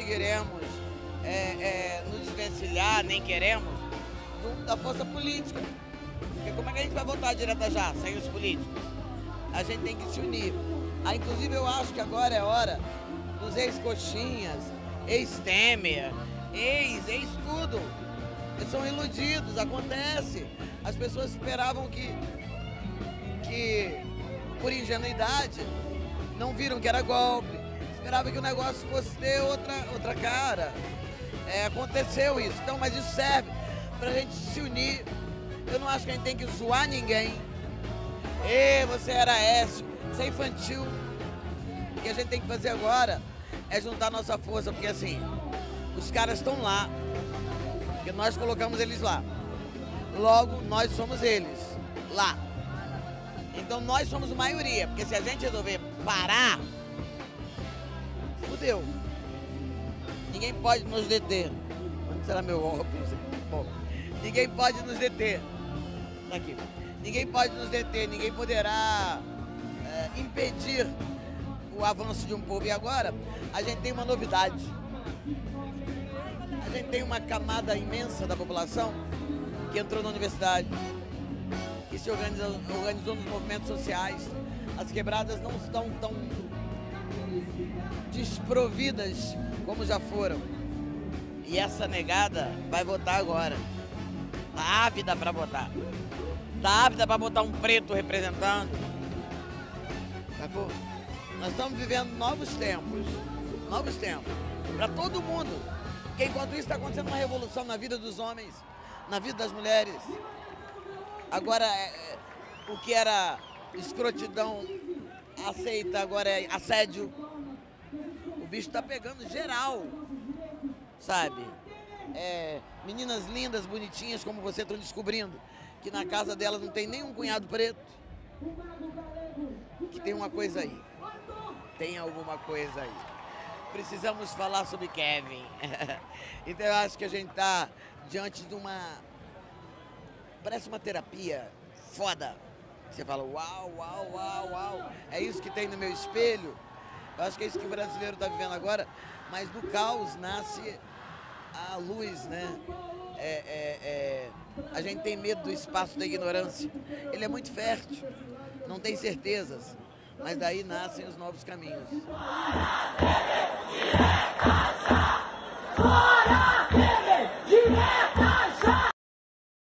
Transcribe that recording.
conseguiremos nos desvencilhar, nem queremos, da força política. Porque como é que a gente vai votar direta já, sem os políticos? A gente tem que se unir. Inclusive eu acho que agora é hora dos ex-coxinhas, ex-Temer, ex-tudo. Eles são iludidos, acontece. As pessoas esperavam que por ingenuidade, não viram que era golpe. Esperava que o negócio fosse ter outra cara. Aconteceu isso. Então, mas isso serve pra gente se unir. Eu não acho que a gente tem que zoar ninguém. Você era Écio. Isso é infantil. O que a gente tem que fazer agora é juntar nossa força, porque assim, os caras estão lá, porque nós colocamos eles lá. Logo, nós somos eles lá. Então nós somos maioria, porque se a gente resolver parar, fudeu. Ninguém pode nos deter. Onde será meu óculos? Bom, ninguém pode nos deter. Tá aqui. Ninguém pode nos deter, ninguém poderá impedir o avanço de um povo. E agora, a gente tem uma novidade. A gente tem uma camada imensa da população que entrou na universidade, que se organizou nos movimentos sociais. As quebradas não estão tão desprovidas como já foram. E essa negada vai votar agora. Tá ávida para votar. Tá ávida para botar um preto representando. Sacou? Nós estamos vivendo novos tempos. Novos tempos. Para todo mundo. Porque enquanto isso está acontecendo uma revolução na vida dos homens, na vida das mulheres. Agora, o que era escrotidão aceita, agora é assédio. O bicho tá pegando geral, sabe? Meninas lindas, bonitinhas como você estão descobrindo que na casa delas não tem nenhum cunhado preto. Que tem uma coisa aí. Tem alguma coisa aí. Precisamos falar sobre Kevin. Então eu acho que a gente tá diante de uma... Parece uma terapia foda. Você fala, uau, uau, uau, uau. É isso que tem no meu espelho. Eu acho que é isso que o brasileiro está vivendo agora. Mas do caos nasce a luz, né? A gente tem medo do espaço da ignorância. Ele é muito fértil, não tem certezas. Mas daí nascem os novos caminhos. Fora!